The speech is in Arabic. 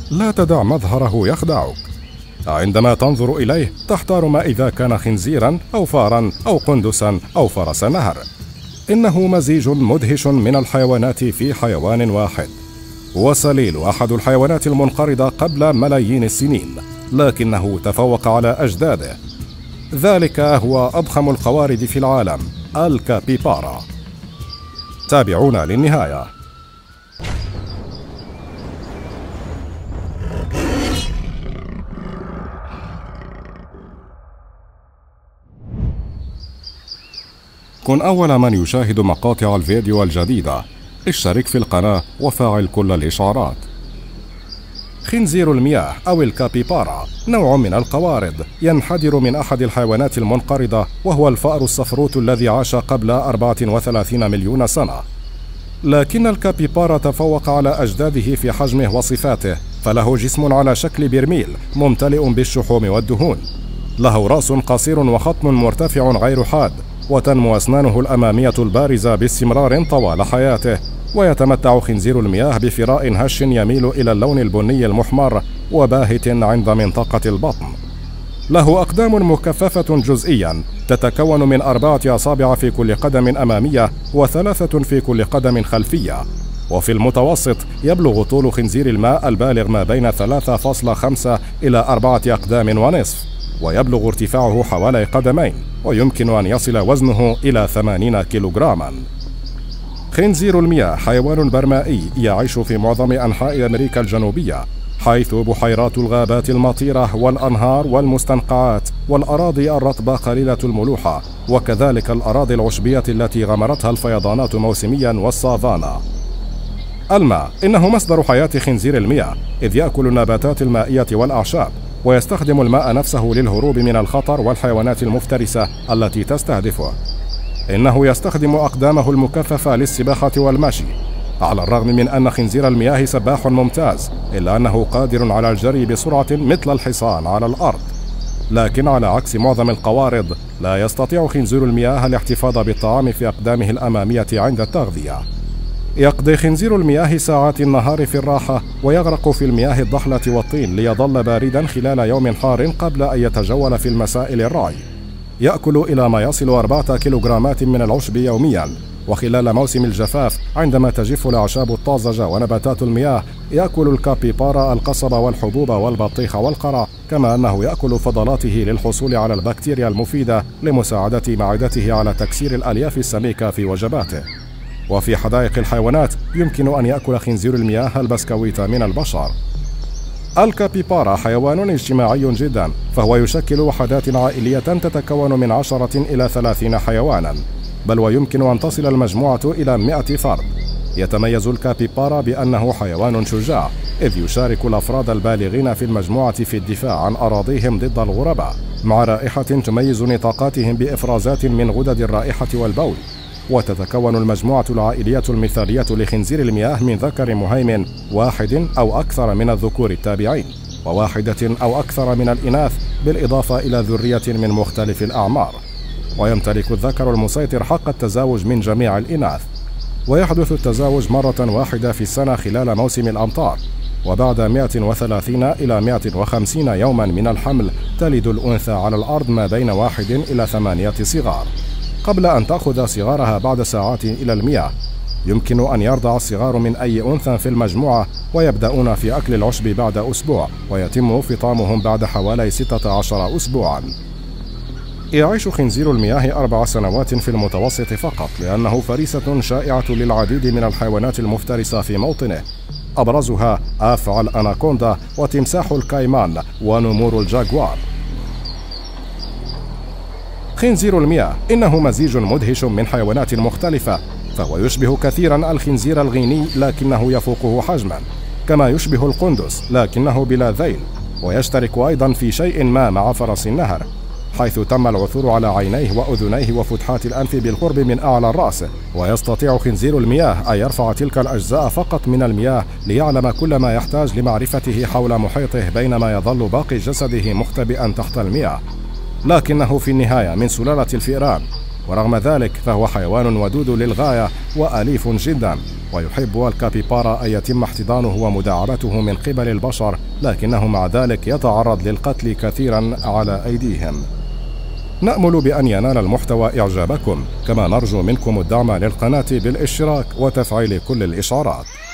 لا تدع مظهره يخدعك. عندما تنظر إليه تحتار ما إذا كان خنزيراً أو فاراً أو قندساً أو فرس نهر. إنه مزيج مدهش من الحيوانات في حيوان واحد. وسليل أحد الحيوانات المنقرضة قبل ملايين السنين، لكنه تفوق على أجداده. ذلك هو أضخم القوارض في العالم، الكابيبارا. تابعونا للنهاية. كن أول من يشاهد مقاطع الفيديو الجديدة. اشترك في القناة وفعل كل الإشعارات. خنزير المياه أو الكابيبارا نوع من القوارض ينحدر من أحد الحيوانات المنقرضة، وهو الفأر الصفروت الذي عاش قبل 34 مليون سنة. لكن الكابيبارا تفوق على أجداده في حجمه وصفاته، فله جسم على شكل برميل ممتلئ بالشحوم والدهون. له رأس قصير وخطم مرتفع غير حاد، وتنمو أسنانه الأمامية البارزة باستمرار طوال حياته. ويتمتع خنزير المياه بفراء هش يميل إلى اللون البني المحمر وباهت عند منطقة البطن. له أقدام مكثفة جزئيا تتكون من 4 أصابع في كل قدم أمامية و3 في كل قدم خلفية. وفي المتوسط يبلغ طول خنزير الماء البالغ ما بين 3.5 إلى 4 أقدام ونصف، ويبلغ ارتفاعه حوالي قدمين، ويمكن أن يصل وزنه إلى 80 كيلوغراما. خنزير المياه حيوان برمائي يعيش في معظم أنحاء أمريكا الجنوبية، حيث بحيرات الغابات المطيرة والأنهار والمستنقعات والأراضي الرطبة قليلة الملوحة، وكذلك الأراضي العشبية التي غمرتها الفيضانات موسميا والسافانا. الماء إنه مصدر حياة خنزير المياه، إذ يأكل النباتات المائية والأعشاب، ويستخدم الماء نفسه للهروب من الخطر والحيوانات المفترسة التي تستهدفه. إنه يستخدم أقدامه المكثفة للسباحة والمشي. على الرغم من أن خنزير المياه سباح ممتاز، إلا أنه قادر على الجري بسرعة مثل الحصان على الأرض. لكن على عكس معظم القوارض، لا يستطيع خنزير المياه الاحتفاظ بالطعام في أقدامه الأمامية عند التغذية. يقضي خنزير المياه ساعات النهار في الراحة، ويغرق في المياه الضحلة والطين ليظل باردا خلال يوم حار قبل أن يتجول في المساء للرعي. يأكل إلى ما يصل 4 كيلوغرامات من العشب يوميا. وخلال موسم الجفاف عندما تجف الأعشاب الطازجة ونباتات المياه، يأكل الكابيبارا القصب والحبوب والبطيخ والقرع، كما أنه يأكل فضلاته للحصول على البكتيريا المفيدة لمساعدة معدته على تكسير الألياف السميكة في وجباته. وفي حدائق الحيوانات يمكن أن يأكل خنزير المياه البسكويت من البشر. الكابيبارا حيوان اجتماعي جدا، فهو يشكل وحدات عائلية تتكون من 10 إلى 30 حيوانا، بل ويمكن أن تصل المجموعة إلى 100 فرد. يتميز الكابيبارا بأنه حيوان شجاع، إذ يشارك الأفراد البالغين في المجموعة في الدفاع عن أراضيهم ضد الغرباء، مع رائحة تميز نطاقاتهم بإفرازات من غدد الرائحة والبول. وتتكون المجموعة العائلية المثالية لخنزير المياه من ذكر مهيمن واحد أو أكثر من الذكور التابعين، وواحدة أو أكثر من الإناث، بالإضافة إلى ذرية من مختلف الأعمار. ويمتلك الذكر المسيطر حق التزاوج من جميع الإناث، ويحدث التزاوج مرة واحدة في السنة خلال موسم الأمطار. وبعد 130 إلى 150 يوما من الحمل تلد الأنثى على الأرض ما بين 1 إلى 8 صغار، قبل أن تأخذ صغارها بعد ساعات إلى المياه. يمكن أن يرضع الصغار من أي أنثى في المجموعة، ويبدأون في أكل العشب بعد أسبوع، ويتم فطامهم بعد حوالي 16 أسبوعا. يعيش خنزير المياه 4 سنوات في المتوسط فقط، لأنه فريسة شائعة للعديد من الحيوانات المفترسة في موطنه، أبرزها أفعى الأناكوندا وتمساح الكايمان ونمور الجاغوار. خنزير المياه إنه مزيج مدهش من حيوانات مختلفة، فهو يشبه كثيرا الخنزير الغيني لكنه يفوقه حجما، كما يشبه القندس لكنه بلا ذيل، ويشترك أيضا في شيء ما مع فرس النهر، حيث تم العثور على عينيه وأذنيه وفتحات الأنف بالقرب من أعلى الرأس. ويستطيع خنزير المياه أن يرفع تلك الأجزاء فقط من المياه ليعلم كل ما يحتاج لمعرفته حول محيطه، بينما يظل باقي جسده مختبئا تحت المياه. لكنه في النهاية من سلالة الفئران، ورغم ذلك فهو حيوان ودود للغاية وأليف جدا، ويحب الكابيبارا أن يتم احتضانه ومداعبته من قبل البشر، لكنه مع ذلك يتعرض للقتل كثيرا على أيديهم. نأمل بأن ينال المحتوى إعجابكم، كما نرجو منكم الدعم للقناة بالاشتراك وتفعيل كل الإشعارات.